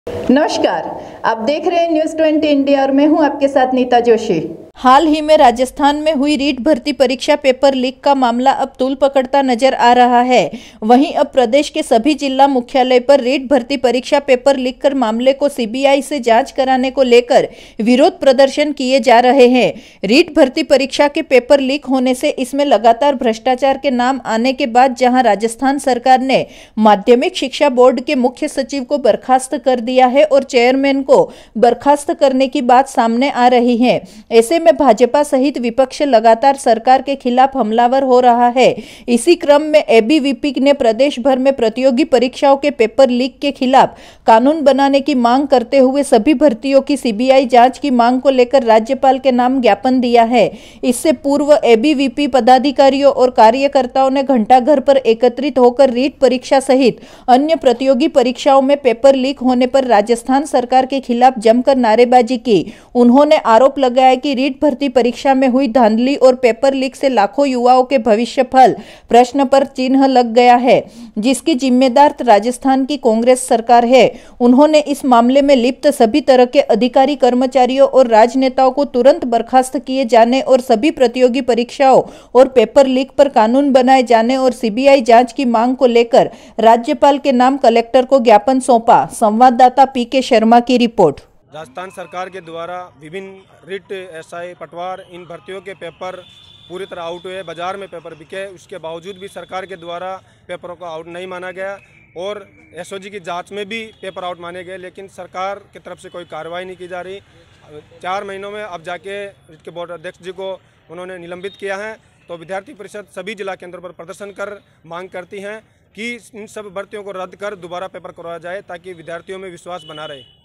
नमस्कार, आप देख रहे हैं न्यूज़ 20 इंडिया और मैं हूं आपके साथ नीता जोशी। हाल ही में राजस्थान में हुई रीट भर्ती परीक्षा पेपर लीक का मामला अब तूल पकड़ता नजर आ रहा है। वहीं अब प्रदेश के सभी जिला मुख्यालय पर रीट भर्ती परीक्षा पेपर लीक कर मामले को सीबीआई से जांच कराने को लेकर विरोध प्रदर्शन किए जा रहे हैं। रीट भर्ती परीक्षा के पेपर लीक होने से इसमें लगातार भ्रष्टाचार के नाम आने के बाद जहां राजस्थान सरकार ने माध्यमिक शिक्षा बोर्ड के मुख्य सचिव को बर्खास्त कर दिया है और चेयरमैन को बर्खास्त करने की बात सामने आ रही है, ऐसे में भाजपा सहित विपक्ष लगातार सरकार के खिलाफ हमलावर हो रहा है। इसी क्रम में एबीवीपी ने प्रदेश भर में प्रतियोगी परीक्षाओं के पेपर लीक के खिलाफ कानून बनाने की मांग करते हुए सभी भर्तियों की सीबीआई जांच की मांग को लेकर राज्यपाल के नाम ज्ञापन दिया है। इससे पूर्व एबीवीपी पदाधिकारियों और कार्यकर्ताओं ने घंटाघर पर एकत्रित होकर रीट परीक्षा सहित अन्य प्रतियोगी परीक्षाओं में पेपर लीक होने पर राजस्थान सरकार के खिलाफ जमकर नारेबाजी की। उन्होंने आरोप लगाया कि रीट भर्ती परीक्षा में हुई धांधली और पेपर लीक से लाखों युवाओं के भविष्य फल प्रश्न पर चिन्ह लग गया है, जिसकी जिम्मेदार राजस्थान की कांग्रेस सरकार है। उन्होंने इस मामले में लिप्त सभी तरह के अधिकारी, कर्मचारियों और राजनेताओं को तुरंत बर्खास्त किए जाने और सभी प्रतियोगी परीक्षाओं और पेपर लीक पर कानून बनाए जाने और सीबीआई जांच की मांग को लेकर राज्यपाल के नाम कलेक्टर को ज्ञापन सौंपा। संवाददाता पीके शर्मा की रिपोर्ट। राजस्थान सरकार के द्वारा विभिन्न रिट, एसआई, पटवार इन भर्तियों के पेपर पूरी तरह आउट हुए, बाजार में पेपर बिके। उसके बावजूद भी सरकार के द्वारा पेपरों को आउट नहीं माना गया और एसओजी की जांच में भी पेपर आउट माने गए, लेकिन सरकार की तरफ से कोई कार्रवाई नहीं की जा रही। 4 महीनों में अब जाके इसके बोर्ड अध्यक्ष जी को उन्होंने निलंबित किया है। तो विद्यार्थी परिषद सभी जिला केंद्रों पर प्रदर्शन कर मांग करती हैं कि इन सब भर्तियों को रद्द कर दोबारा पेपर करवाया जाए ताकि विद्यार्थियों में विश्वास बना रहे।